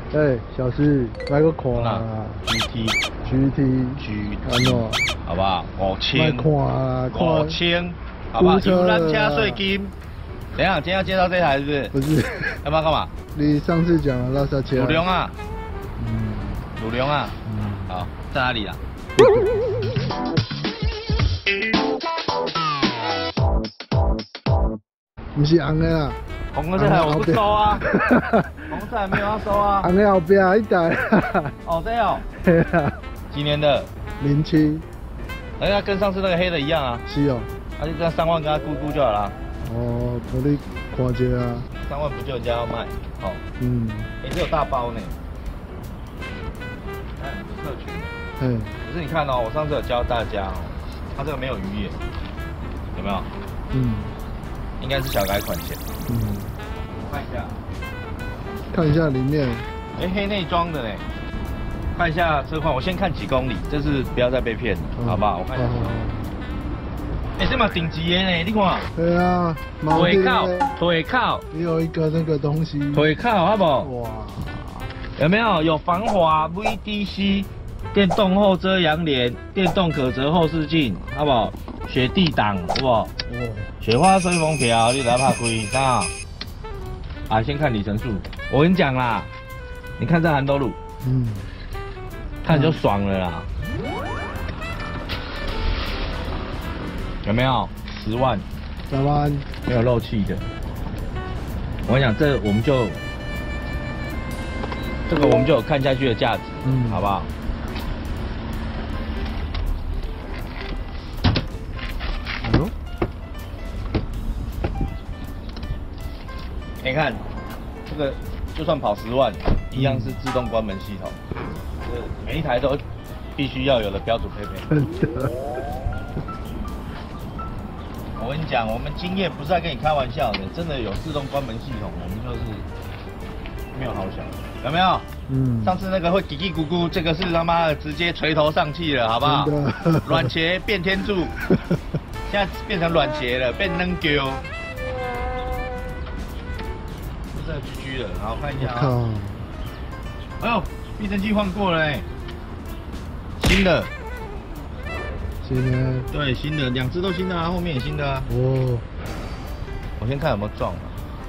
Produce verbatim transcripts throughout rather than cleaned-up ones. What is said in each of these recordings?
哎，小师，来个看啊 ！G T G T G 安怎？ 好不好？五千， 看啊， 五千，好不好？有咱车税金。等一下，今天要介绍这台是不是？ 不是。 要不要干嘛？ 你上次讲了拉萨车。 鲁龙啊。 嗯。 鲁龙啊。嗯。好，在哪里啊？ 不是红的啦。 红的这台我不收啊。红色还没有要收啊。 红的后边一台。 哦，这哦。 对啊。 几年的？ 零七。 哎呀，跟上次那个黑的一样啊。 是哦。 那就这样三万跟他估估就好了。 哦，我你看一下啊。 三万不就人家要卖？好。嗯。哎，这有大包呢。看社群。嗯。可是你看哦，我上次有教大家哦，它这个没有鱼眼，有没有？嗯。应该是小改款前。嗯。我看一下。 看一下里面。 哎，黑内装的呢。看一下车况，我先看几公里，这是不要再被骗了，嗯、好不好？我看一下。哎、欸，这嘛顶级的呢，你看。对啊。 腿靠，腿靠。 也有一个那个东西。 腿靠，好不好？哇。有没有？有防滑 V D C， 电动后遮阳帘，电动可折后视镜，好不好？雪地挡，好不好？哇。雪花吹风条，你来怕亏啊？啊，先看里程数。我跟你讲啦，你看这韩都路。嗯。看就爽了啦，有没有？十万， 十万， 没有漏气的。我跟你讲，这我们就这个我们就有看下去的价值，嗯，好不好？嗯，你看这个，就算跑十万，一样是自动关门系统。每一台都必须要有的标准配备。真的。我跟你讲，我们经验不是在跟你开玩笑的，真的有自动关门系统，我们就是没有好想，有没有？嗯。上次那个会叽叽咕咕，这个是他妈的直接垂头丧气了，好不好？软茄变天柱，现在变成软茄了，变能丢。这是 G G 了，好看一下啊。哎呦！避震器换过了哎、欸，新的， 新的， 对，新的，两只都新的啊，后面也新的啊。哦，我先看有没有撞啊。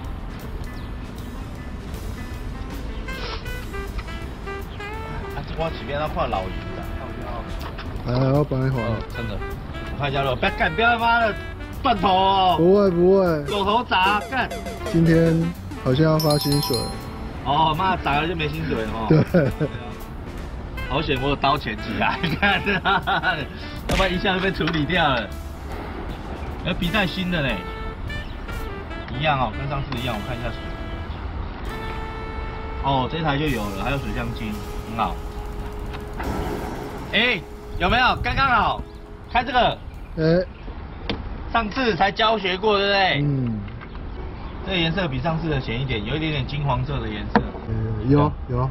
啊，这我这边要换老鱼的， 哎，我帮你换。 真的，我看一下喽，不要干，不要他妈的断头哦。 不会不会。 有头砸干。 今天好像要发薪水。 哦，妈砸了就没薪水哦。对。好险我有刀钱起来，你看，要不然一下就被处理掉了。而皮带新的呢，一样哦，跟上次一样。我看一下水。哦，这台就有了，还有水箱机，很好。哎、欸，有没有？刚刚好，看这个。哎、欸。上次才教学过，对不对？嗯。这个颜色比上次的浅一点，有一点点金黄色的颜色。 嗯，有有。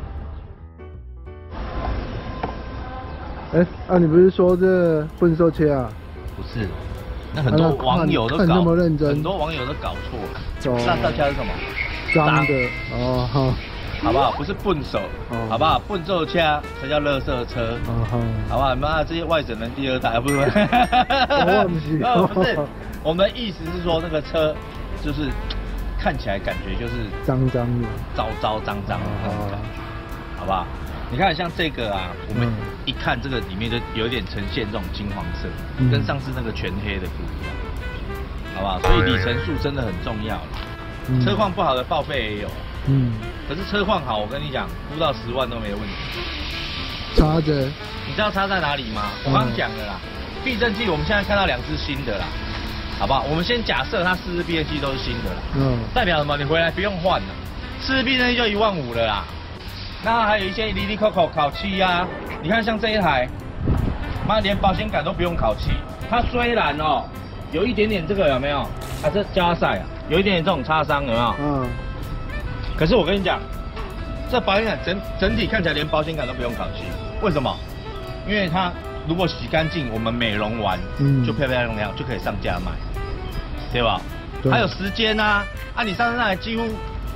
哎、欸，啊，你不是说这笨兽车啊？ 不是，那很多网友都搞， 那么认真， 很多网友都搞错了。那这车是什么？ 脏的哦，好， 好不好？不是笨手，哦、好不好？笨兽车才叫垃圾车，哦、好不好？妈，这些外省人第二代，不是？ 我不是， 哦，不是，我们的意思是说那个车就是。看起来感觉就是脏脏的， 糟糟脏脏的那种感觉，好不好？你看像这个啊，我们一看这个里面就有点呈现这种金黄色，嗯、跟上次那个全黑的不一样，好不好？所以里程数真的很重要。嗯、车况不好的报废也有，嗯，可是车况好，我跟你讲，估到十万都没问题。 差着， 你知道差在哪里吗？我刚刚讲了啦，避震器我们现在看到两只新的啦。好不好？我们先假设它四支避震器都是新的啦，嗯，代表什么？你回来不用换了，四支避震器就一万五了啦。那还有一些离离扣扣烤漆啊，你看像这一台，妈连保险杆都不用烤漆。它虽然哦有一点点这个有没有？啊，这加塞啊，有一点点这种擦伤有没有？嗯。可是我跟你讲，这保险杆整整体看起来连保险杆都不用烤漆，为什么？因为它。如果洗干净，我们美容完，嗯，就漂漂亮亮就可以上架卖，对吧？对还有时间啊，啊，你上上来几乎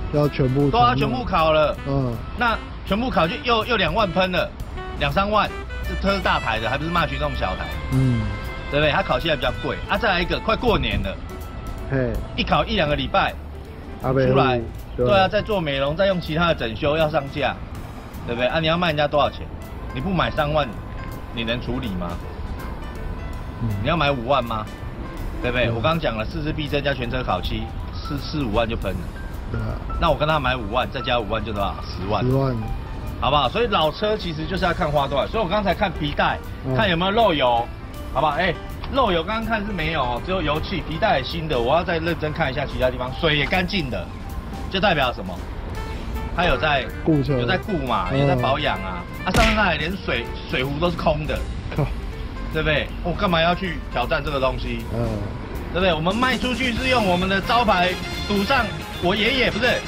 要全部都要全部烤了。 嗯， 那全部烤就又又两万喷了，两三万，这车是大台的，还不是骂群众小台。嗯，对不对？它烤起来比较贵啊。再来一个，快过年了，嘿，一烤一两个礼拜，啊、出来，对啊，再做美容，再用其他的整修要上架，对不对？啊，你要卖人家多少钱？你不买三万，你能处理吗？嗯、你要买五万吗？对不对？嗯、我刚刚讲了，四支避震加全车烤漆，四四五万就喷了。对啊。那我跟他买五万，再加五万就多少？十万。十万。好不好？所以老车其实就是要看花多少。所以我刚才看皮带，嗯、看有没有漏油，好不好？哎，漏油刚刚看是没有，只有油漆，皮带也新的。我要再认真看一下其他地方，水也干净的，就代表什么？它有在顾车，有在顾嘛，有在保养啊。啊，上面那里连水水壶都是空的。对不对？我、哦、干嘛要去挑战这个东西？嗯，对不对？我们卖出去是用我们的招牌赌上我爷爷，不是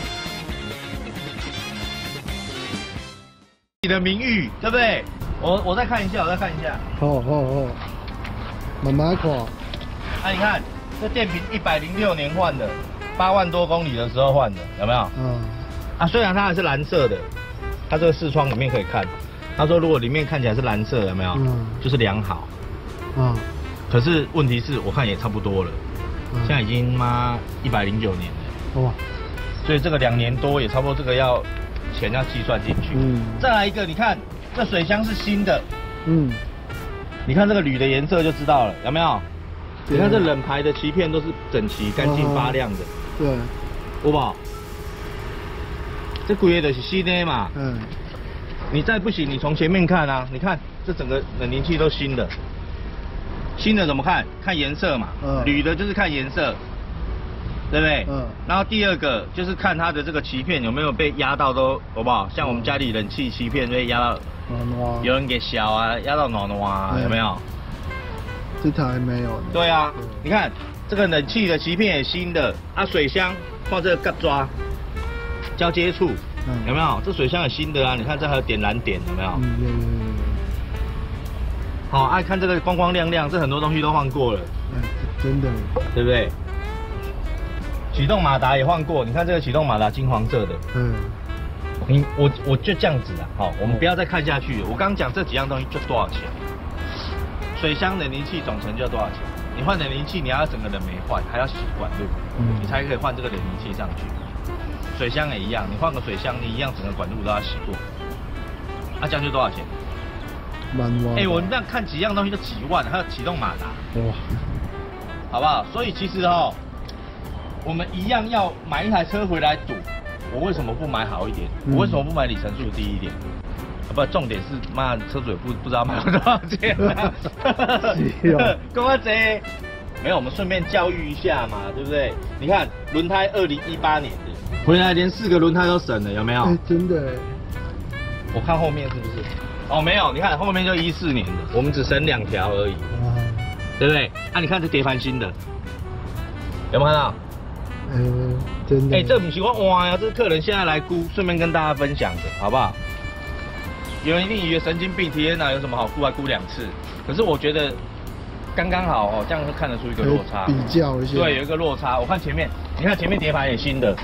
你的名誉，对不对？我我再看一下，我再看一下。 好好好，慢慢看。 啊，你看这电瓶一百零六年换的，八万多公里的时候换的，有没有？嗯。啊，虽然它还是蓝色的，它这个视窗里面可以看。他说如果里面看起来是蓝色，有没有？嗯。就是良好。嗯，可是问题是我看也差不多了，嗯、现在已经妈一百零九年了，哇，所以这个两年多也差不多，这个要钱要计算进去。嗯，再来一个，你看这水箱是新的，嗯，你看这个铝的颜色就知道了，有没有？你看这冷排的鳍片都是整齐、干净、发亮的，对，有无？这规个就是新的嘛，嗯，你再不行，你从前面看啊，你看这整个冷凝器都新的。新的怎么看？看颜色嘛，嗯、铝的就是看颜色，对不对？嗯。然后第二个就是看它的这个鳍片有没有被压到都，好不好？像我们家里冷气鳍片被压到，嗯、有人给小啊，压到暖暖啊，有没有？ 这台没有。 对啊，对你看这个冷气的鳍片也新的，啊，水箱放这个嘎抓交接处，嗯、有没有？这水箱也新的啊，你看这还有点燃点，有没有？嗯嗯嗯好，爱、啊、看这个光光亮亮，这很多东西都换过了， 嗯，真的， 对不对？启动马达也换过，你看这个启动马达金黄色的，嗯，你我我就这样子啊，好，我们不要再看下去了。我刚刚讲这几样东西就多少钱？水箱冷凝器总成就要多少钱？你换冷凝器，你要整个人没换，还要洗管路，嗯，你才可以换这个冷凝器上去。水箱也一样，你换个水箱，你一样整个管路都要洗过。啊，这样就多少钱？哎、欸，我们这样看几样东西就几万，还有启动马达，哇，好不好？所以其实哦，我们一样要买一台车回来赌，我为什么不买好一点？嗯、我为什么不买里程数低一点？啊、不，重点是妈车主也不不知道买多少钱、啊。跟我这没有，我们顺便教育一下嘛，对不对？你看轮胎二零一八年的，回来连四个轮胎都省了，有没有？ 哎、欸，真的。我看后面是不是？哦，没有，你看后面就一四年的，我们只省两条而已，对不对？啊，你看这碟盘新的，有没有看到？ 嗯，真的。 哎、欸，这不是我哇呀，这是客人现在来估，顺便跟大家分享的，好不好？有人一定以为神经病，天哪，有什么好估？还估两次？可是我觉得刚刚好哦，这样就看得出一个落差。 比较一下。 对，有一个落差。我看前面，你看前面碟盘也新的。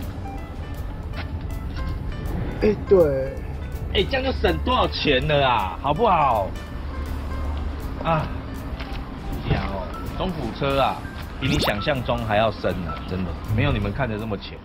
哎、欸，对。 哎、欸，这样就省多少钱了啊，好不好？啊，讲哦，中古车啊，比你想象中还要深啊，真的，没有你们看的这么浅。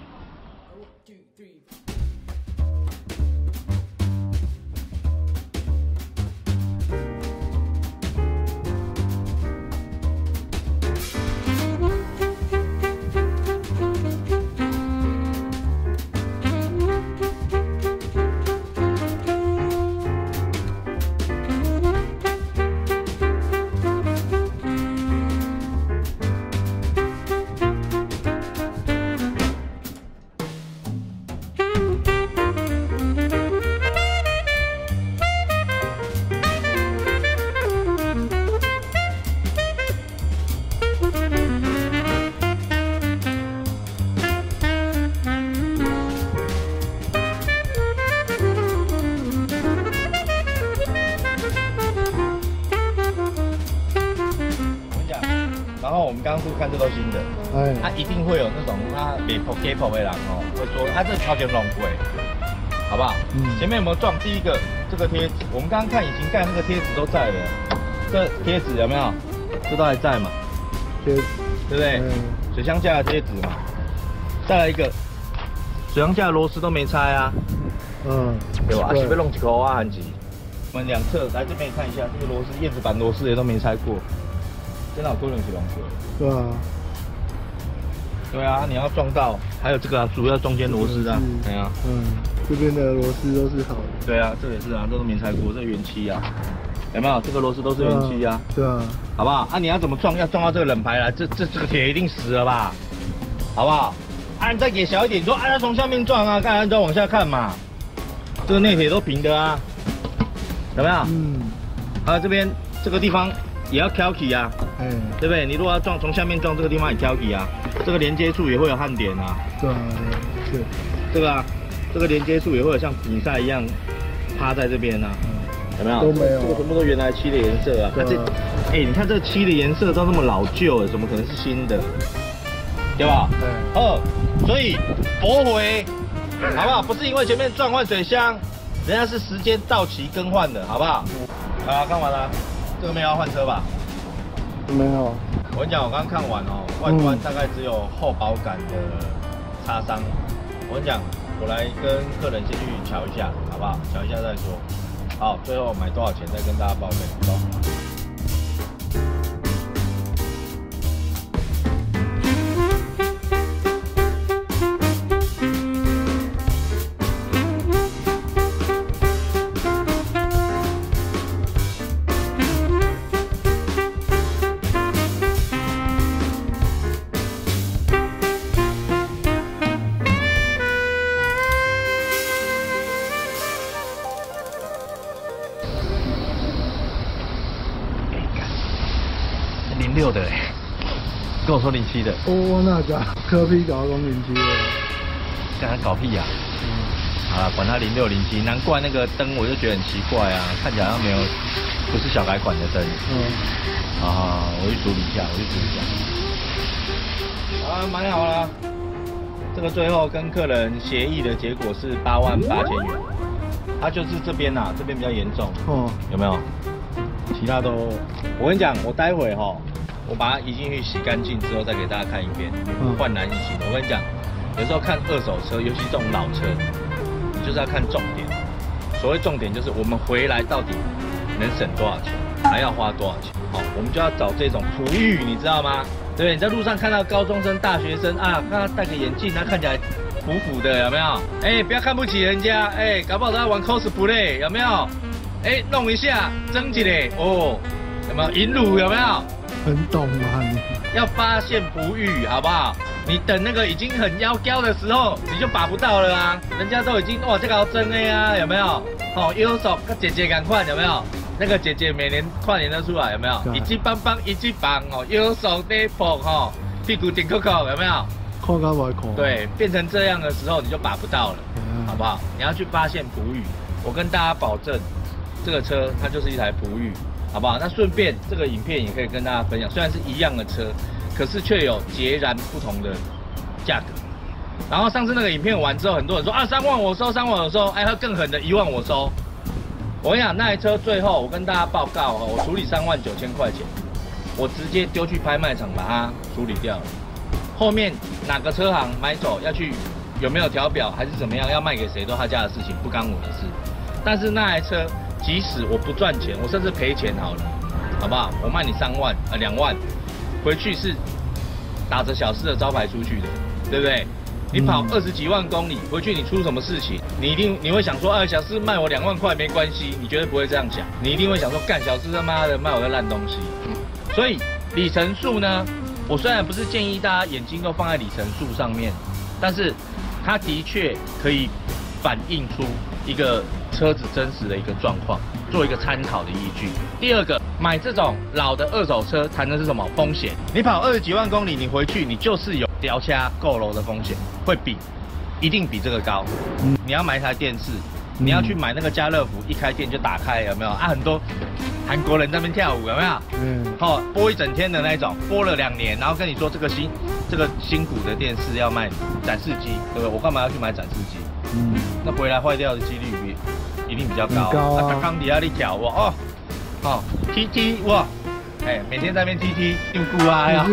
然后我们刚刚是看这都新的， 哎，它一定会有那种它别破给破的人哦，会说它这超前龙龟，好不好？嗯。前面有没有撞？第一个这个贴纸，我们刚刚看引擎盖那个贴纸都在了，这贴纸有没有？这都还在嘛？ 贴纸， 对不对？嗯、水箱架的贴纸嘛。再来一个，水箱架的螺丝都没拆啊。嗯。对吧？啊，是被弄几口啊，韩吉。我们两侧来这边看一下，这个螺丝叶子板螺丝也都没拆过，真的有多人去龙龟。 对啊。 对啊，你要撞到，还有这个啊，主要中间螺丝啊，对啊， 嗯，这边的螺丝都是好的。 对啊，这也是啊，这都没拆过，这原漆啊，有没有？这个螺丝都是原漆啊， 对啊， 好不好？啊，你要怎么撞？要撞到这个冷排来，这这这个铁一定死了吧？好不好？啊，你再给小一点，你说啊，要从下面撞啊，干嘛要往下看嘛？这个内铁都平的啊，有没有？嗯，还有这边这个地方也要挑起啊。嗯，对不对？你如果要撞，从下面撞这个地方也挑起啊，这个连接处也会有焊点啊。 对啊，是。 这个啊，这个连接处也会有像比赛一样趴在这边啊，有没有？ 都没有。 这个全部都原来漆的颜色啊。它这，哎，你看这个漆的颜色都那么老旧了，怎么可能是新的？对吧？对。二，所以驳回，好不好？不是因为前面撞换水箱，人家是时间到期更换的，好不好？好，看完了，这个没有要换车吧？ 没有， 我跟你讲，我刚刚看完哦，外观大概只有后保杆的擦伤。我跟你讲，我来跟客人先去瞧一下，好不好？瞧一下再说。好，最后买多少钱再跟大家报备，走。零六的嘞，跟我说零七的。 哦，那家科批搞到零七的， 干他搞屁呀、啊！嗯，好了，管他零六零七，难怪那个灯我就觉得很奇怪啊，看起来好像没有，不是小改款的灯。嗯，啊，我去处理一下，我去处理一下。啊，买好了，这个最后跟客人协议的结果是八万八千元，他、啊、就是这边呐、啊，这边比较严重。哦，有没有？其他都，我跟你讲，我待会哈，我把它移进去洗干净之后，再给大家看一遍，焕然一新。我跟你讲，有时候看二手车，尤其这种老车，你就是要看重点。所谓重点就是我们回来到底能省多少钱，还要花多少钱。好，我们就要找这种璞玉，你知道吗？对不对？你在路上看到高中生、大学生啊，看他戴个眼镜，他看起来腐腐的，有没有？哎，不要看不起人家，哎，搞不好他玩 cosplay， 有没有？哎，弄一下，蒸起来哦，有没有银乳？有没有？ 很懂啊你。 要发现璞玉，好不好？你等那个已经很妖娇的时候，你就把不到了啊！人家都已经哇，这个要蒸的呀，有没有？哦，右手跟姐姐赶快，有没有？那个姐姐每年跨年都出来，有没有？一级棒棒，一级棒哦，右手得捧哦，屁股顶扣扣，有没有？ 扣高不扣？ 对，变成这样的时候，你就把不到了，嗯、好不好？你要去发现璞玉，我跟大家保证。这个车它就是一台璞玉，好不好？那顺便这个影片也可以跟大家分享，虽然是一样的车，可是却有截然不同的价格。然后上次那个影片完之后，很多人说啊三万我收，三万我收，哎，他更狠的一万我收。我跟你讲，那台车最后我跟大家报告哦，我处理三万九千块钱，我直接丢去拍卖场把它处理掉了。后面哪个车行买走要去有没有调表还是怎么样，要卖给谁都他家的事情，不干我的事。但是那台车。即使我不赚钱，我甚至赔钱好了，好不好？我卖你三万啊两万，回去是打着小四的招牌出去的，对不对？你跑二十几万公里，回去你出什么事情，你一定你会想说，哎，小四卖我两万块没关系，你绝对不会这样想，你一定会想说，干小四他妈的卖我个烂东西。所以里程数呢，我虽然不是建议大家眼睛都放在里程数上面，但是它的确可以反映出一个车子真实的一个状况，做一个参考的依据。第二个，买这种老的二手车谈的是什么风险？你跑二十几万公里，你回去你就是有掉掐购楼的风险，会比一定比这个高。嗯、你要买一台电视，你要去买那个家乐福，一开店就打开，有没有啊？很多韩国人在那边跳舞，有没有？ 嗯。 哦，播一整天的那种，播了两年，然后跟你说这个新这个新股的电视要卖展示机，对不对？我干嘛要去买展示机？嗯。那回来坏掉的几率比一定比较高。 高啊。 刚刚底下你跳我哦哦 T T 哇，哎，每天在那边 T T 用顾啊呀。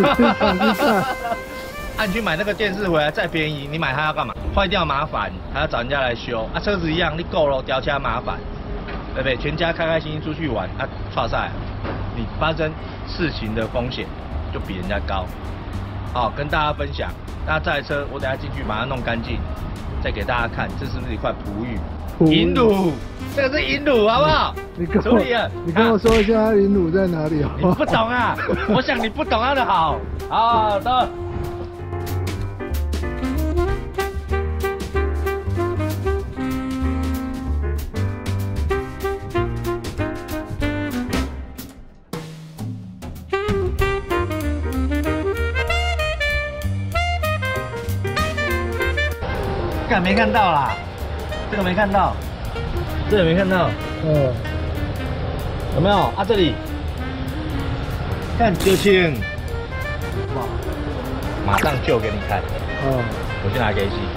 按去买那个电视回来再便宜，你买它要干嘛？坏掉麻烦，还要找人家来修啊。车子一样，你够了掉车麻烦，对不对？全家开开心心出去玩，啊，错赛，你发生事情的风险就比人家高。好，跟大家分享。那这台车我等下进去把它弄干净，再给大家看，这是不是一块璞玉？银乳，这个是银乳，好不好？ 你跟我，你跟我说一下银乳在哪里？ 你不懂啊？我想你不懂它的好。好的。干没看到啦，这个没看到，这个没看到，嗯，有没有啊？这里看就清，哇，马上救给你看，嗯，我去拿给洗。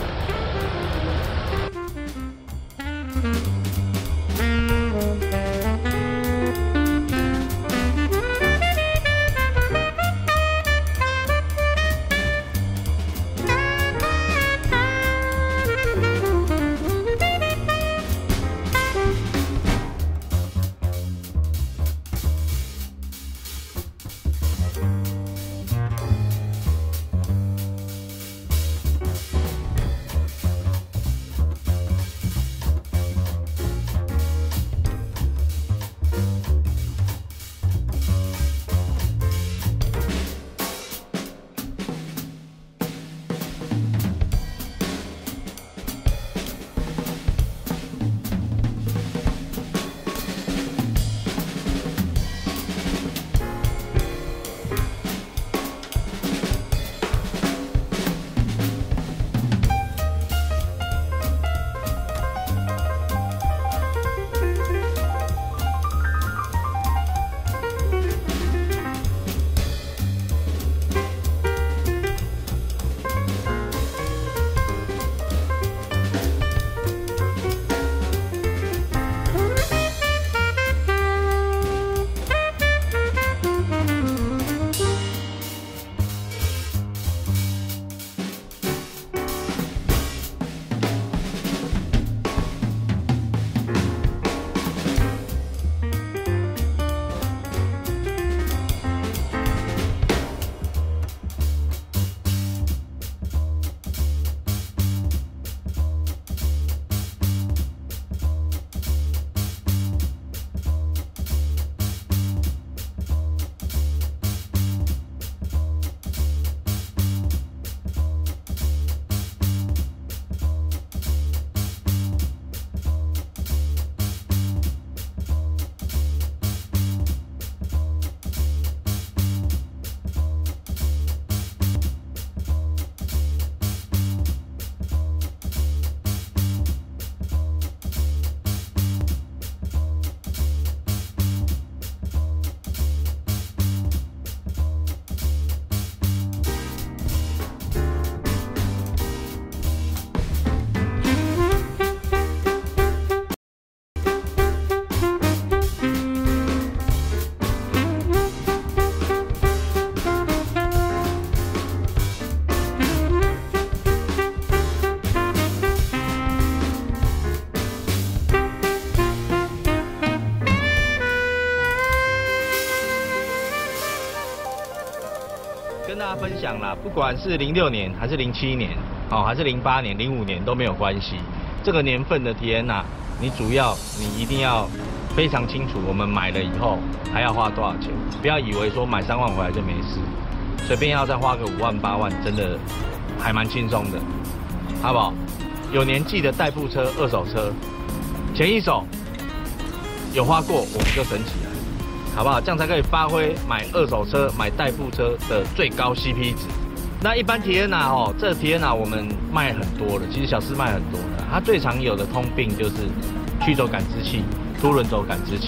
跟大家分享啦，不管是零六年还是零七年，哦，还是零八年、零五年都没有关系。这个年份的 T N A， 你主要你一定要非常清楚，我们买了以后还要花多少钱，不要以为说买三万回来就没事，随便要再花个五万八万，真的还蛮轻松的，好不好？有年纪的代步车、二手车，前一手有花过，我们就省起来。好不好？这样才可以发挥买二手车、买代步车的最高 C P 值。那一般 T N A 哦，这 T N A 我们卖很多了，其实小司卖很多了。它最常有的通病就是驱轴感知器、凸轮轴感知器，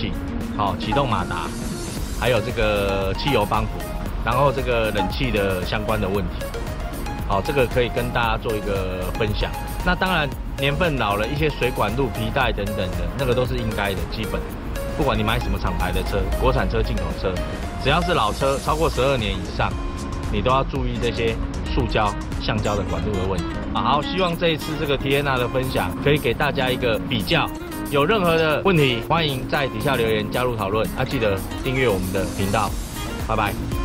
好、启动马达，还有这个汽油帮浦，然后这个冷气的相关的问题。好，这个可以跟大家做一个分享。那当然年份老了，一些水管路、皮带等等的，那个都是应该的，基本。不管你买什么厂牌的车，国产车、进口车，只要是老车超过十二年以上，你都要注意这些塑胶、橡胶的管路的问题。好，希望这一次这个 T N A 的分享可以给大家一个比较。有任何的问题，欢迎在底下留言加入讨论。啊，记得订阅我们的频道，拜拜。